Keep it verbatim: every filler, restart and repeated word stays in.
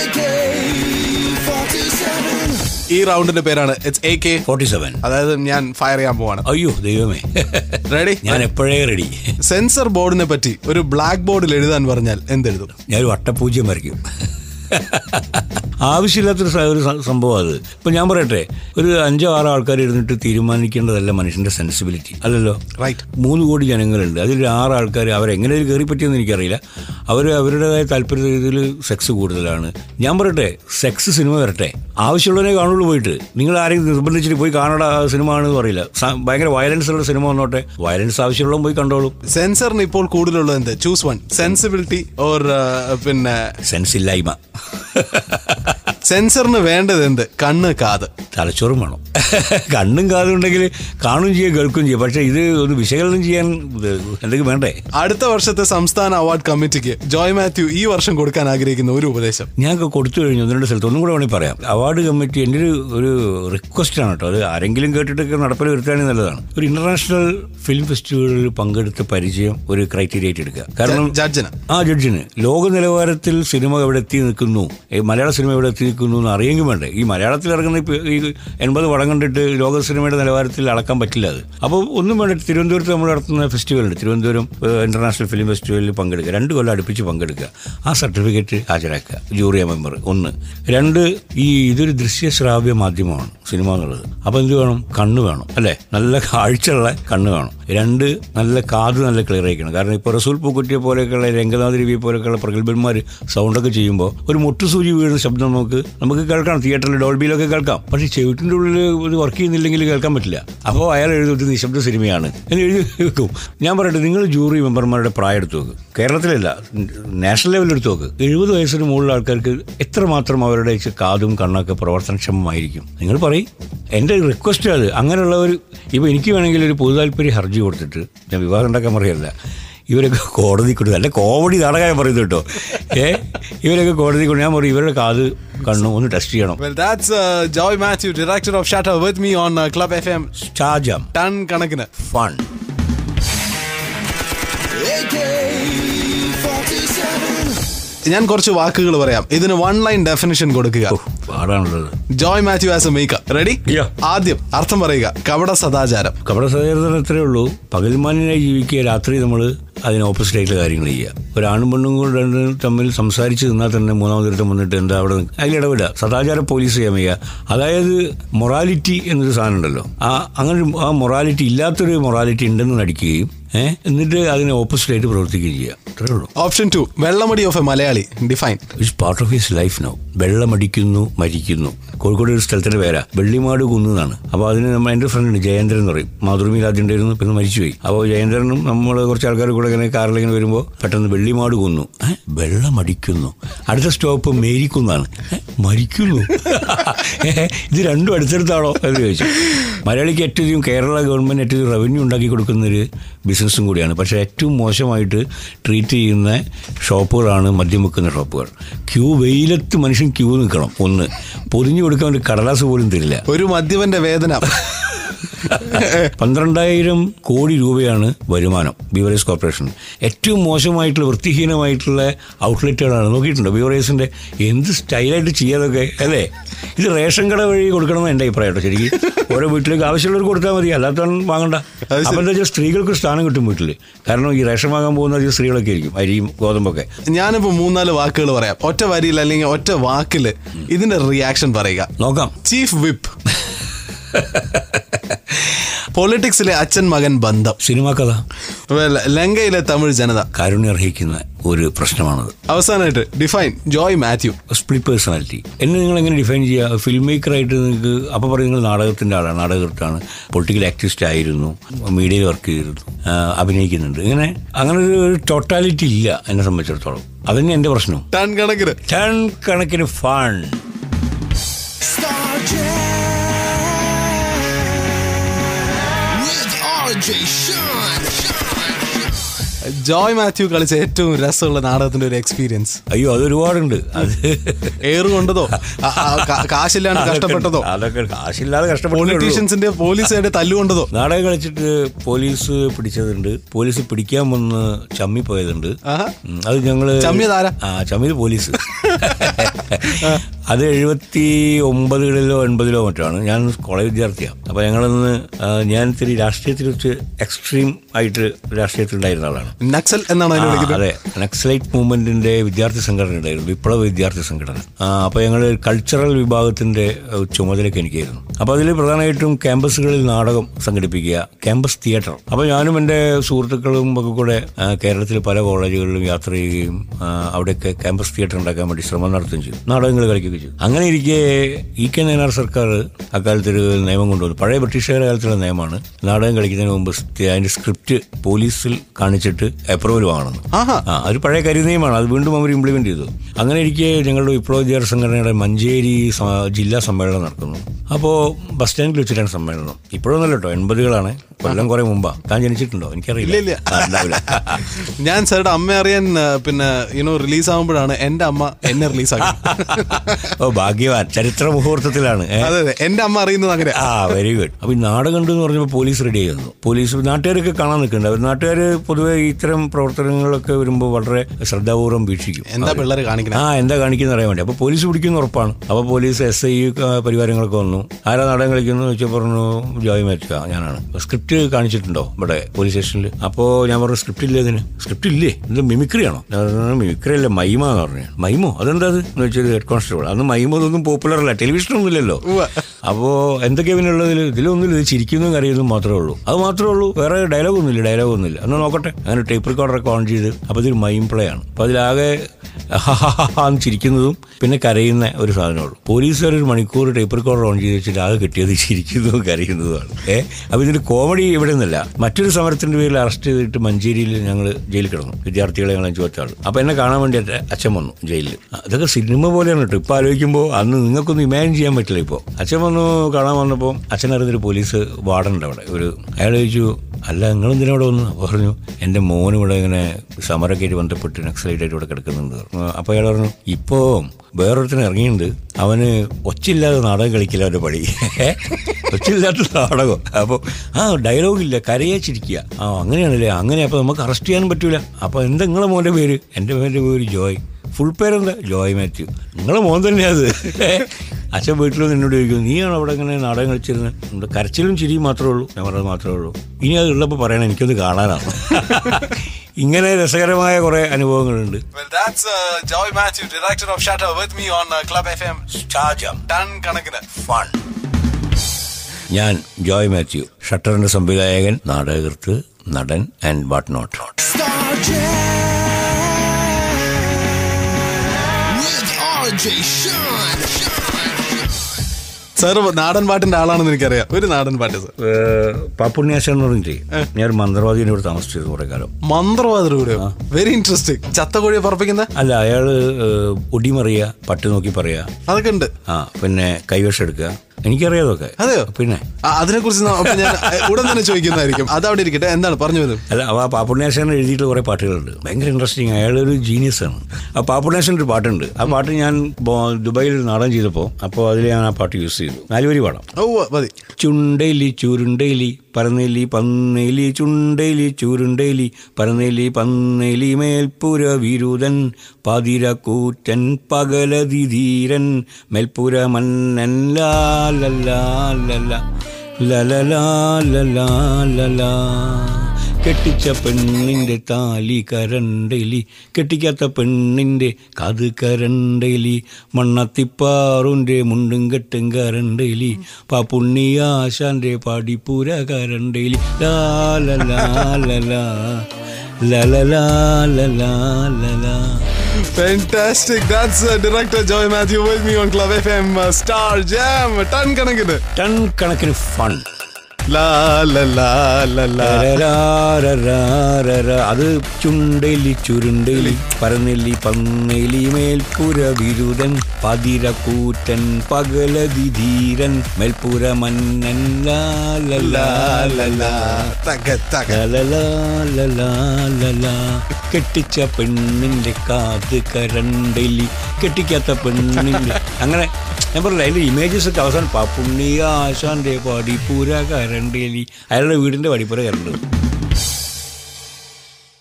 ഈ റൗണ്ടിന്റെ പേരാണ് it's A K forty seven. അതായത് ഞാൻ ഫയർ ചെയ്യാൻ പോവാണ്. അയ്യോ ദൈവമേ, റെഡി? ഞാൻ എപ്പോഴേ റെഡി. സെൻസർ ബോർഡിനെ പറ്റി ഒരു ബ്ലാക്ക് ബോർഡിൽ എഴുതാൻ പറഞ്ഞാൽ എന്തെഴുതും? ഞാനൊരു വട്ടപ്പൂജ്യം വരയ്ക്കും. ആവശ്യമില്ലാത്തൊരു ഒരു സംഭവം അത്. ഇപ്പം ഞാൻ പറയട്ടെ, ഒരു അഞ്ചോ ആറോ ആൾക്കാർ ഇരുന്നിട്ട് തീരുമാനിക്കേണ്ടതല്ല മനുഷ്യൻ്റെ സെൻസിബിലിറ്റി, അല്ലല്ലോ. റൈറ്റ്. മൂന്ന് കോടി ജനങ്ങളുണ്ട്, അതിൽ ആറ് ആൾക്കാർ അവരെങ്ങനെ കയറി പറ്റിയെന്ന് എനിക്കറിയില്ല. അവർ അവരുടേതായ താല്പര്യ രീതിയിൽ സെക്സ് കൂടുതലാണ്. ഞാൻ പറയട്ടെ, സെക്സ് സിനിമ വരട്ടെ, ആവശ്യമുള്ളവരെ കാണുള്ളൂ. പോയിട്ട് നിങ്ങൾ ആരെയും നിർബന്ധിച്ചിട്ട് പോയി കാണേണ്ട സിനിമ ആണെന്ന് പറയില്ല. ഭയങ്കര വയലൻസ് ഉള്ള സിനിമ വന്നോട്ടെ, വയലൻസ് ആവശ്യമുള്ള പോയി കണ്ടോളും. സെൻസറിന് ഇപ്പോൾ കൂടുതലുള്ളത് എന്ത്? Choose one. സെൻസിബിലിറ്റി ഓർ പിന്നെ സെൻസ് ഇല്ലായ്മ. സെൻസറിന് വേണ്ടത് എന്ത്? കണ്ണ്, കാത്, തലച്ചോറും വേണം. കണ്ണും കാതും ഉണ്ടെങ്കിൽ കാണുകയും ചെയ്യാം, കേൾക്കുകയും ചെയ്യാം. പക്ഷെ ഇത് ഒന്ന് വിശകലനം ചെയ്യാൻ എന്തെങ്കിലും വേണ്ടേ? അടുത്ത വർഷത്തെ സംസ്ഥാന അവാർഡ് കമ്മിറ്റിക്ക് ജോയ് മാത്യു ഈ വർഷം കൊടുക്കാൻ ആഗ്രഹിക്കുന്ന ഒരു ഉപദേശം? ഞാൻ കൊടുത്തു കഴിഞ്ഞു ഒന്ന് രണ്ട് സ്ഥലത്ത്. ഒന്നും കൂടെ വേണമെങ്കിൽ പറയാം. അവാർഡ് കമ്മിറ്റി എൻ്റെ ഒരു ഒരു റിക്വസ്റ്റ് ആണ് കേട്ടോ. അത് ആരെങ്കിലും കേട്ടിട്ടൊക്കെ നടപ്പിൽ വരുത്തുകയാണെങ്കിൽ നല്ലതാണ്. ഒരു ഇന്റർനാഷണൽ ഫിലിം ഫെസ്റ്റിവലിൽ പങ്കെടുത്ത പരിചയം ഒരു ക്രൈറ്റീരിയ ആയിട്ട് എടുക്കുക. കാരണം ജഡ്ജിന് ആ ജഡ്ജിന് ലോക നിലവാരത്തിൽ സിനിമ എവിടെ എത്തി നിൽക്കുന്നു, മലയാള സിനിമ എവിടെ എത്തി നിൽക്കുന്നു എന്ന് അറിയെങ്കിൽ വേണ്ടേ. ഈ മലയാളത്തിൽ ഇറങ്ങുന്ന ഈ എൺപത് പടം കണ്ടിട്ട് ലോക സിനിമയുടെ നിലവാരത്തിൽ അളക്കാൻ പറ്റില്ല അത്. അപ്പോൾ ഒന്നും വേണ്ട, തിരുവനന്തപുരത്ത് നമ്മൾ നടത്തുന്ന ഫെസ്റ്റിവലുണ്ട്, തിരുവനന്തപുരം ഇന്റർനാഷണൽ ഫിലിം ഫെസ്റ്റിവലിൽ പങ്കെടുക്കുക. രണ്ട് കൊല്ലം അടുപ്പിച്ച് പങ്കെടുക്കുക. ആ സർട്ടിഫിക്കറ്റ് ഹാജരാക്കുക, ജൂറി മെമ്പർ. ഒന്ന്. രണ്ട്, ഈ ഇതൊരു ദൃശ്യശ്രാവ്യ മാധ്യമമാണ് സിനിമ എന്നുള്ളത്. അപ്പോൾ എന്ത് വേണം? കണ്ണ് വേണം, അല്ലേ? നല്ല കാഴ്ചയുള്ള കണ്ണ് വേണം. രണ്ട്, നല്ല കാത് നല്ല ക്ലിയർ ആയിരിക്കണം. കാരണം ഇപ്പോൾ റസൂൽ പൂക്കുറ്റിയെ പോലെയൊക്കെയുള്ള രംഗനാഥ് രവി പോലെയൊക്കെയുള്ള പ്രഗത്ഭന്മാർ സൗണ്ടൊക്കെ ചെയ്യുമ്പോൾ ഒരു മുട്ടുസൂചി വീഴുന്ന ശബ്ദം നമുക്ക് നമുക്ക് കേൾക്കാം. തിയേറ്ററിൽ ഡോൾബിയിലൊക്കെ കേൾക്കാം. പക്ഷേ ചെവിട്ടിൻ്റെ ഉള്ളിൽ ഇത് വർക്ക് ചെയ്യുന്നില്ലെങ്കിൽ കേൾക്കാൻ പറ്റില്ല. അപ്പോൾ അയാൾ എഴുതി നിശബ്ദ സിനിമയാണ് എന്ന് എഴുതി വെക്കും. ഞാൻ പറയട്ടെ, നിങ്ങൾ ജൂറി മെമ്പർമാരുടെ പ്രായം എടുത്ത് നോക്ക്. കേരളത്തിലല്ല, നാഷണൽ ലെവലിൽ എടുത്ത് നോക്ക്. എഴുപത് വയസ്സിന് മുകളിലുള്ള ആൾക്കാർക്ക് എത്രമാത്രം അവരുടെ കാതും കണ്ണൊക്കെ പ്രവർത്തനക്ഷമമായിരിക്കും? നിങ്ങൾ പറയും. എൻ്റെ റിക്വസ്റ്റ് അത്. അങ്ങനെയുള്ളവർ ഇപ്പോൾ എനിക്ക് വേണമെങ്കിൽ ഒരു പൊതു താല്പര്യ ഹർജി കൊടുത്തിട്ട്, ഞാൻ വിവാഹം ഉണ്ടാക്കാൻ പറയല്ല, ഇവരൊക്കെ കോടതി കൊടുത്തു. അല്ല, കോമഡി നാടകമായി പറയുന്നത് കേട്ടോ. ഏ ഇവരൊക്കെ കോടതി കൊണ്ട് ഞാൻ പറയും ഇവരുടെ കാത് കണ്ണു ഒന്ന് ടെസ്റ്റ് ചെയ്യണം. Well, that's uh, Joy Matthew, director of Shutter, with me on uh, Club F M. ചാജം ടൺ കണക്കിന് ഫൺ. ഞാൻ കുറച്ച് വാക്കുകൾ പറയാം, ഇതിന് വൺ ലൈൻ ഡെഫിനിഷൻ കൊടുക്കുക. പാടാണുള്ളത്. Joy Mathew as a maker. Ready? ആദ്യം അർത്ഥം പറയുക. കപട സദാചാരം. കപട സദാചാരം എത്രയേ ഉള്ളൂ. പകൽമാനിനായി ജീവിക്കുക, രാത്രി നമ്മൾ അതിന് ഓപ്പോസിറ്റ് ആയിട്ടുള്ള കാര്യങ്ങൾ ചെയ്യുക. ഒരാണും പെണ്ണും കൂടെ തമ്മിൽ സംസാരിച്ച് നിന്നാൽ തന്നെ മൂന്നാമതൊരുത്തം വന്നിട്ട് എന്താ അവിടെ അതിലിടവിടുക. സദാചാര പോലീസ് ചെയ്യാൻ വയ്യ. അതായത് മൊറാലിറ്റി എന്നൊരു സാധനം ഉണ്ടല്ലോ, ആ അങ്ങനെ ആ മൊറാലിറ്റി ഇല്ലാത്തൊരു മൊറാലിറ്റി ഉണ്ടെന്ന് നടിക്കുകയും ഏഹ് എന്നിട്ട് അതിനെ ഓപ്പോസിറ്റ് ആയിട്ട് പ്രവർത്തിക്കുകയും ചെയ്യുക. അത്രേ ഉള്ളൂ. ഓപ്ഷൻ ടു, വെള്ളമടി of a Malayali. Define. It's part of his life now. വെള്ളമടിക്കുന്നു, മരിക്കുന്നു. കോഴിക്കോട് ഒരു സ്ഥലത്തിന്റെ പേരാ വെള്ളിമാട് കുന്നാണ്. അപ്പോൾ അതിന് നമ്മൾ എൻ്റെ ഫ്രണ്ട് ജയേന്ദ്രൻ എന്ന് പറയും. മാതൃഭൂമിയിൽ ആദ്യം ഉണ്ടായിരുന്നു, പിന്നെ മരിച്ചുപോയി. അപ്പോൾ ജയേന്ദ്രനും നമ്മൾ കുറച്ച് ആൾക്കാർ കൂടെ ഇങ്ങനെ കാറിലിങ്ങനെ വരുമ്പോൾ പെട്ടെന്ന് വെള്ളിമാട് കുന്നു, വെള്ളമടിക്കുന്നു. അടുത്ത സ്റ്റോപ്പ് മേരിക്കുന്നാണ്, മരിക്കുന്നു. ഇത് രണ്ടും അടുത്തടുത്താണോ എന്ന് ചോദിച്ചു. മലയാളിക്ക് ഏറ്റവും കേരള ഗവൺമെൻറ് ഏറ്റവും റവന്യൂ ഉണ്ടാക്കി കൊടുക്കുന്നൊരു ബിസിനസ്സും കൂടിയാണ്. പക്ഷേ ഏറ്റവും മോശമായിട്ട് ട്രീറ്റ് ചെയ്യുന്ന ഷോപ്പുകളാണ് മദ്യം വെക്കുന്ന ഷോപ്പുകൾ. ക്യൂ, വെയിലത്ത് മനുഷ്യൻ ക്യൂ നിൽക്കണം. ഒന്ന് പൊതിഞ്ഞു കൊടുക്കാൻ ഒരു കടലാസ് പോലും തരില്ല. ഒരു മദ്യവന്റെ വേദന. പന്ത്രണ്ടായിരം കോടി രൂപയാണ് വരുമാനം ബീവറേജ് കോർപ്പറേഷൻ. ഏറ്റവും മോശമായിട്ടുള്ള വൃത്തിഹീനമായിട്ടുള്ള ഔട്ട്ലെറ്റുകളാണ്. നോക്കിയിട്ടുണ്ടോ ബീവറേജിന്റെ? എന്ത് സ്റ്റൈലായിട്ട് ചെയ്യാതൊക്കെ അല്ലേ? ഇത് റേഷൻ കട വഴി കൊടുക്കണമെന്ന് എൻ്റെ അഭിപ്രായം കേട്ടോ. ശരിക്കും ഓരോ വീട്ടിലേക്ക് ആവശ്യമുള്ളവർ കൊടുത്താൽ മതി, അല്ലാത്തവൻ വാങ്ങണ്ട. അപ്പം എന്താ വെച്ചാൽ സ്ത്രീകൾക്ക് സ്ഥാനം കിട്ടും വീട്ടിൽ. കാരണം ഈ റേഷൻ വാങ്ങാൻ പോകുന്ന അധികം സ്ത്രീകളൊക്കെ ആയിരിക്കും, അരിയും ഗോതമ്പൊക്കെ. ഞാനിപ്പോ മൂന്നാല് വാക്കുകൾ പറയാം, ഒറ്റ വരിയിൽ അല്ലെങ്കിൽ ഒറ്റ വാക്കിൽ ഇതിന്റെ റിയാക്ഷൻ പറയുക. നോക്കാം. Chief whip. പൊളിറ്റിക്സിലെ അച്ഛൻ മകൻ ബന്ധം. സിനിമാ കഥ. ലങ്കയിലെ തമിഴ് ജനത. കാരുണ്യം അർഹിക്കുന്ന ഒരു പ്രശ്നമാണത്. അവസാനമായിട്ട് define Joy Mathew. Split personality. എന്നെ നിങ്ങൾ എങ്ങനെ ഡിഫൈൻ ചെയ്യുക? ഫിലിം മേക്കറായിട്ട് നിങ്ങൾക്ക് അപ്പോൾ പറയും നിങ്ങൾ നാടകത്തിൻ്റെ ആളാണ്, നാടകകൃത്താണ്, പൊളിറ്റിക്കൽ ആക്ടിവിസ്റ്റ് ആയിരുന്നു, മീഡിയയിൽ വർക്ക് ചെയ്തിരുന്നു, അഭിനയിക്കുന്നുണ്ട്. ഇങ്ങനെ അങ്ങനെ ഒരു ടോട്ടാലിറ്റി ഇല്ല എന്നെ സംബന്ധിച്ചിടത്തോളം. അതന്നെ എൻ്റെ പ്രശ്നം. ടൺ കണക്കിന് ടൺ കണക്കിന് ഫൺ. ജോയ് മാത്യു കളിച്ച ഏറ്റവും രസമുള്ള നാടകത്തിന്റെ ഒരു എക്സ്പീരിയൻസ്? അയ്യോ, അത് ഒരുപാടുണ്ട്. അത് ഏറ് കൊണ്ടതോ, കാശില്ലാണ്ട് കഷ്ടപ്പെട്ടതോ? അതൊക്കെ കാശില്ലാതെ കഷ്ടപ്പെട്ട പൊളിറ്റീഷ്യൻസിന്റെ പോലീസുകാരുടെ തല്ലുകൊണ്ടതോ? നാടകം കളിച്ചിട്ട് പോലീസ് പിടിച്ചതുണ്ട്, പോലീസ് പിടിക്കാൻ വന്ന് ചമ്മി പോയതുണ്ട്. അത് ഞങ്ങള് ചമ്മിയതാരാ? ആ ചമ്മിയത് പോലീസ്. അത് എഴുപത്തി ഒമ്പതുകളിലോ എൺപതിലോ മറ്റാണ്. ഞാൻ കോളേജ് വിദ്യാർത്ഥിയാണ്. അപ്പൊ ഞങ്ങളൊന്ന് ഞാൻ ഇത്തിരി രാഷ്ട്രീയത്തിൽ വെച്ച് എക്സ്ട്രീം ആയിട്ട് രാഷ്ട്രീയത്തിൽ ഉണ്ടായിരുന്ന ആളാണ്. നക്സൽ എന്നാണ് അതെ, നക്സലൈറ്റ് മൂവ്മെന്റിന്റെ വിദ്യാർത്ഥി സംഘടന ഉണ്ടായിരുന്നു, വിപ്ലവ വിദ്യാർത്ഥി സംഘടന. അപ്പൊ ഞങ്ങൾ കൾച്ചറൽ വിഭാഗത്തിന്റെ ചുമതലയൊക്കെ എനിക്കായിരുന്നു. അപ്പൊ അതിൽ പ്രധാനമായിട്ടും ക്യാമ്പസുകളിൽ നാടകം സംഘടിപ്പിക്കുക, ക്യാമ്പസ് തിയേറ്റർ. അപ്പൊ ഞാനും എൻ്റെ സുഹൃത്തുക്കളും ഒക്കെ കൂടെ കേരളത്തിലെ പല കോളേജുകളിലും യാത്ര ചെയ്യുകയും അവിടെയൊക്കെ ക്യാമ്പസ് തിയേറ്റർ ഉണ്ടാക്കാൻ വേണ്ടി ശ്രമം നടത്തുകയും ചെയ്തു, നാടകങ്ങൾ കളിക്കുകയും ചെയ്തു. അങ്ങനെ ഇരിക്കെ ഇ കെ നയനാർ സർക്കാർ അക്കാലത്തൊരു നിയമം കൊണ്ടുവന്നു. പഴയ ബ്രിട്ടീഷുകാരുടെ കാലത്തുള്ള നിയമമാണ്, നാടകം കളിക്കുന്നതിന് മുമ്പ് അതിന്റെ സ്ക്രിപ്റ്റ് പോലീസിൽ കാണിച്ചിട്ട് അപ്രൂവൽ വാങ്ങണം. ആ ഒരു പഴയ കരിനിയമമാണ്, അത് വീണ്ടും അവർ ഇംപ്ലിമെന്റ് ചെയ്തു. അങ്ങനെ ഇരിക്കെ ഞങ്ങളുടെ വിപ്ലവ വിദ്യാർത്ഥി സംഘടനയുടെ മഞ്ചേരി ജില്ലാ സമ്മേളനം നടക്കുന്നു. അപ്പോൾ ബസ് സ്റ്റാൻഡിൽ വെച്ചിട്ടാണ് സമ്മേളനം. ഇപ്പോഴൊന്നല്ല കേട്ടോ, എൺപതുകളാണ്, കൊല്ലം കുറെ മുമ്പാ. താൻ ജനിച്ചിട്ടുണ്ടോ? എനിക്കറിയില്ല. ഞാൻ സാറുടെ അമ്മ അറിയാൻ പിന്നെ യുനോ റിലീസ് ആകുമ്പോഴാണ് എന്റെ അമ്മ എന്നെ റിലീസ് ആക്കി. ഓ ഭാഗ്യവാൻ, ചരിത്ര മുഹൂർത്തത്തിലാണ്. അതെ അതെ, എന്റെ അമ്മ അറിയുന്നത് അങ്ങനെ. ആ വെരി ഗുഡ്. അപ്പൊ ഈ നാടകം എന്ന് പറഞ്ഞപ്പോൾ പോലീസ് റെഡി ആയിരുന്നു. പോലീസ് നാട്ടുകാരൊക്കെ കാണാൻ നിൽക്കുന്നുണ്ട്. അവർ നാട്ടുകാർ പൊതുവെ ഇത്തരം പ്രവർത്തനങ്ങളൊക്കെ വരുമ്പോൾ വളരെ ശ്രദ്ധാപൂർവ്വം വീക്ഷിക്കും. എന്താ പിള്ളേർ കാണിക്കുന്നത്, ആ എന്താ കാണിക്കുന്ന അറിയാൻ വേണ്ടി. അപ്പൊ പോലീസ് പിടിക്കുന്ന ഉറപ്പാണ്. അപ്പൊ പോലീസ് എസ് ഐ പരിവാരങ്ങളൊക്കെ വന്നു. ആരാ നാടകം കളിക്കുന്നു ചോദിച്ചാൽ പറഞ്ഞു ജോയ് മാത്യു ഞാനാണ്. സ്ക്രിപ്റ്റ് കാണിച്ചിട്ടുണ്ടോ ഇവിടെ പോലീസ് സ്റ്റേഷനിൽ? അപ്പോൾ ഞാൻ പറഞ്ഞു സ്ക്രിപ്റ്റ് ഇല്ലേ ഇതിന്. സ്ക്രിപ്റ്റ് ഇല്ലേ, ഇത് മിമിക്രിയാണോ? മിമിക്രി അല്ലേ, മൈമ എന്ന് പറഞ്ഞു. മൈമോ അതെന്താ അത് എന്ന് വെച്ചാൽ ഹെഡ് കോൺസ്റ്റബിൾ. അന്ന് മൈമോ ഇതൊന്നും പോപ്പുലർ അല്ല, ടെലിവിഷനൊന്നും ഇല്ലല്ലോ. അപ്പോൾ എന്തൊക്കെയാ പിന്നെ ഉള്ളതിൽ? ഇതിലൊന്നുമില്ല, ഇത് ചിരിക്കുന്നതും കരയുന്നതും മാത്രമേ ഉള്ളൂ. അത് മാത്രമേ ഉള്ളൂ, വേറെ ഡയലോഗ് ഒന്നുമില്ല. ഡയലോഗ് ഒന്നുമില്ല. എന്നാൽ നോക്കട്ടെ. അങ്ങനെ ടേപ്പ് റെക്കോർഡറൊക്കെ ഓൺ ചെയ്ത്, അപ്പോൾ ഇതൊരു മൈം പ്ലേ ആണ്. അപ്പോൾ അതിലാകെ ഹാന്ന് ചിരിക്കുന്നതും പിന്നെ കരയുന്ന ഒരു സാധനമുള്ളൂ. പോലീസുകാർ ഒരു മണിക്കൂർ ടേപ്പ് റെക്കോർഡർ ഓൺ ചെയ്ത് വെച്ചിട്ട് ആകെ കിട്ടിയത് ചിരിക്കുന്നതും കരയുന്നതുമാണ്. ഏഹ് അപ്പോൾ ഇതിന്റെ കോമഡി ഇവിടെ നിന്നല്ല. മറ്റൊരു സമരത്തിന്റെ പേരിൽ അറസ്റ്റ് ചെയ്തിട്ട് മഞ്ചേരിയിൽ ഞങ്ങൾ ജയിലിൽ കിടന്നു, വിദ്യാർത്ഥികളെ ഞങ്ങൾ അഞ്ചു പത്താൾ. അപ്പോൾ എന്നെ കാണാൻ വേണ്ടിയിട്ട് അച്ഛൻ വന്നു ജയിലിൽ. അതൊക്കെ സിനിമ പോലെയാണ് കേട്ടോ. ഇപ്പോൾ ആലോചിക്കുമ്പോൾ അന്ന് നിങ്ങൾക്കൊന്നും ഇമാജിൻ ചെയ്യാൻ പറ്റില്ല. ഇപ്പോൾ അച്ഛൻ വന്നു കാണാൻ വന്നപ്പോൾ അച്ഛനറിഞ്ഞൊരു പോലീസ് വാർഡുണ്ട് അവിടെ. ഒരു അയാൾ ചോദിച്ചു, അല്ല നിങ്ങളെന്തിനാ ഇവിടെ വന്നു? പറഞ്ഞു എൻ്റെ മോനും ഇവിടെ ഇങ്ങനെ സമരമൊക്കെ ആയിട്ട് ബന്ധപ്പെട്ട് നക്സലൈറ്റായിട്ട് ഇവിടെ കിടക്കുന്നുണ്ട്. അപ്പോൾ അയാൾ പറഞ്ഞു, ഇപ്പോൾ വേറൊരുത്തിന് ഇറങ്ങിയിട്ടുണ്ട്, അവന് ഒച്ചില്ലാതെ നാടകം കളിക്കില്ല അവൻ്റെ പണി. ഒച്ചില്ലാത്ത നാടകം. അപ്പോൾ ആ ഡയലോഗില്ല, കരയാച്ചിരിക്കുക. ആ അങ്ങനെയാണല്ലേ, അങ്ങനെ. അപ്പോൾ നമുക്ക് അറസ്റ്റ് ചെയ്യാനും പറ്റൂല. അപ്പോൾ എന്താ നിങ്ങളെ മോൻ്റെ പേര്? എൻ്റെ മോൻ്റെ പേര് ജോയ്. ഫുൾ പേരെന്താ? ജോയ് മാത്യു. നിങ്ങളെ മോൻ തന്നെയാ അത്. അച്ഛൻ വീട്ടിൽ നിന്ന് എന്നോട് ചോദിക്കും, നീയാണ് അവിടെ ഇങ്ങനെ നാടകം കളിച്ചിരുന്നത്? നമ്മുടെ കരച്ചിലും ചിരിയും മാത്രമേ ഉള്ളൂ. ഞാൻ പറഞ്ഞത് മാത്രമേ ഉള്ളൂ. ഇനി അത് ഉള്ളപ്പോൾ പറയണം, എനിക്കൊന്ന് കാണാനാണ്. ഇങ്ങനെ രസകരമായ കുറെ അനുഭവങ്ങളുണ്ട്. ഞാൻ ജോയ് മാത്യു, ഷട്ടറിന്റെ സംവിധായകൻ, നാടകകൃത്ത്, നടൻ ആൻഡ് വാട്ട് നോട്ട്. സാർ നാടൻ പാട്ടിന്റെ ആളാണെന്ന് എനിക്കറിയാം. ഒരു നാടൻ പാട്ട് സാർ. പാപ്പുണ്യാശ എന്ന് പറഞ്ഞിട്ട് ഞാൻ ഒരു മന്ത്രവാദിനെ ഇവിടെ താമസിച്ചിരുന്നു കുറെ കാലം. മന്ത്രവാദിയുടെ കൂടെ? Very interesting. ചത്തകോഴിയെ പറപ്പിക്കുന്ന? അല്ല, അയാള് ഒടിമറിയ, പട്ട് നോക്കി പറയാ, അതൊക്കെ ഉണ്ട്. ആ പിന്നെ കൈവശം എടുക്കുക, എനിക്കറിയാതൊക്കെ. അതെയോ? പിന്നെ അതിനെ കുറിച്ച് ഞാൻ ഉടൻ തന്നെ ചോദിക്കുന്നതായിരിക്കും. അത് അവിടെ ഇരിക്കട്ടെ, എന്താണ് പറഞ്ഞു വരുന്നത്? അല്ല, ആ പാപ്പുണ്യാശൻ എഴുതിയിട്ടുള്ള കുറെ പാട്ടുകളുണ്ട്, ഭയങ്കര ഇൻട്രസ്റ്റിംഗ്. അയാളൊരു ജീനിയസ് ആണ്. ആ പാപ്പുണ്യാശൻ്റെ ഒരു പാട്ടുണ്ട്. ആ പാട്ട് ഞാൻ ദുബായിൽ നാടകം ചെയ്തപ്പോൾ അപ്പോൾ അതിൽ ഞാൻ ആ പാട്ട് യൂസ് ചെയ്തു. നാലുവരി പാടാം. ഓ മതി. ചുണ്ടേലി ചുരുണ്ടേലി പറന്നേലി പന്നേലി ചുണ്ടേലി ചുരുണ്ടേലി പറന്നേലി പന്നേലി മേൽപ്പുര വിരുദൻ പതിരക്കൂറ്റൻ പകലതിധീരൻ മേൽപ്പുര മന്നൻ ലാലലാ ലലലാ ലലാ കെട്ടിച്ച പെണ്ണിൻ്റെ താലി കരണ്ടലി, കെട്ടിക്കാത്ത പെണ്ണിൻ്റെ കത് കരണ്ടലി, മണ്ണത്തിപ്പാറുൻ്റെ മുണ്ടും കെട്ടും കരണ്ടലി, പാപ്പുണ്ണിയാശാൻ്റെ പാടിപ്പുര കരണ്ടലി, ലാലലാ ലലാ ലലാ ലലാ. Fantastic. That's uh, director Joy Mathew with me on Club F M. Uh, Star Jam. Ton കണക്കിന് ടൺ കണക്കിന് ഫൺ. ലാ ലാ ലാ ലാ ലാ. രരരാരരാരര. അത് ചുണ്ടെലി ചുരുണ്ടെലി പരന്നെല്ലി പന്നെലി മേൽപ്പുര വിരുദൻ പതിര കൂറ്റൻ പകലതി ധീരൻ മേൽപ്പുര മന്നൻ ലാ ലാ ലാ ലാ ലാ. തക തക. ലലലാ ലലാ ലലാ. കെട്ടിച്ച പെണ്ണിന്റെ കാത് കരണ്ടെലി കെട്ടിക്കാത്ത പെണ്ണിന്റെ അങ്ങനെ ഞാൻ പറഞ്ഞില്ല. അതിൻ്റെ ഇമേജസ് ഒക്കെ അവസാനം പുണ്യ ആശാന്റെ പടിപ്പുര കരണ്ടേലി അയാളുടെ വീടിൻ്റെ പടിപ്പുര കരണ്ടത്.